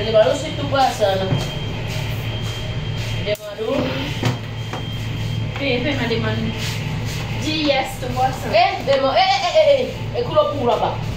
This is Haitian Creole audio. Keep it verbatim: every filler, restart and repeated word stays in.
Jadi baru situ bahasa na. Dia madu. Pepe made man. G yes to bahasa. Eh, demo eh eh eh eh. Eh kulo pura ba.